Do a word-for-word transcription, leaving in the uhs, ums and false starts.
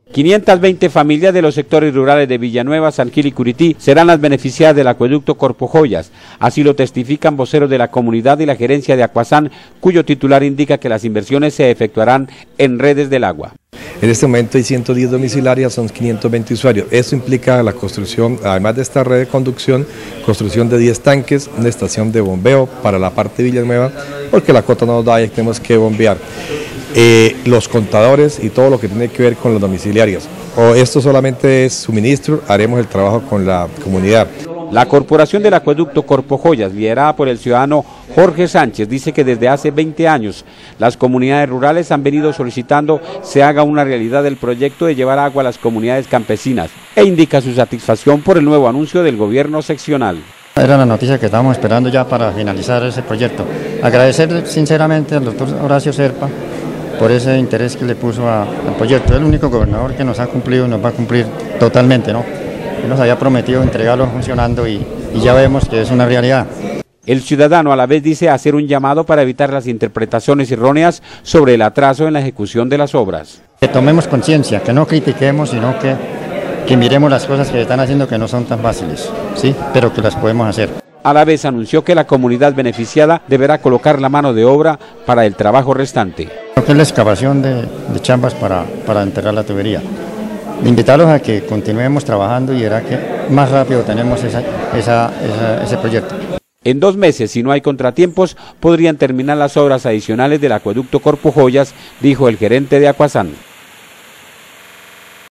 quinientas veinte familias de los sectores rurales de Villanueva, San Gil y Curití serán las beneficiadas del acueducto Corpojoyas. Así lo testifican voceros de la comunidad y la gerencia de Acuasán, cuyo titular indica que las inversiones se efectuarán en redes del agua. En este momento hay ciento diez domiciliarias, son quinientos veinte usuarios. Esto implica la construcción, además de esta red de conducción, construcción de diez tanques, una estación de bombeo para la parte de Villanueva, porque la cota no nos da y tenemos que bombear. Eh, los contadores y todo lo que tiene que ver con los domiciliarios. O esto solamente es suministro, haremos el trabajo con la comunidad. La Corporación del Acueducto Corpojoyas, liderada por el ciudadano Jorge Sánchez, dice que desde hace veinte años las comunidades rurales han venido solicitando se haga una realidad el proyecto de llevar agua a las comunidades campesinas e indica su satisfacción por el nuevo anuncio del gobierno seccional. Era la noticia que estábamos esperando ya para finalizar ese proyecto. Agradecer sinceramente al doctor Horacio Serpa por ese interés que le puso a, al proyecto. Es el único gobernador que nos ha cumplido y nos va a cumplir totalmente, ¿no? Él nos había prometido entregarlo funcionando y, y ya vemos que es una realidad. El ciudadano a la vez dice hacer un llamado para evitar las interpretaciones erróneas sobre el atraso en la ejecución de las obras. Que tomemos conciencia, que no critiquemos, sino que, que miremos las cosas que están haciendo que no son tan fáciles, ¿sí? Pero que las podemos hacer. A la vez anunció que la comunidad beneficiada deberá colocar la mano de obra para el trabajo restante. Creo que es la excavación de, de chambas para, para enterrar la tubería. Invitarlos a que continuemos trabajando y verá que más rápido tenemos esa, esa, esa, ese proyecto. En dos meses, si no hay contratiempos, podrían terminar las obras adicionales del acueducto Corpojoyas, dijo el gerente de Acuasán.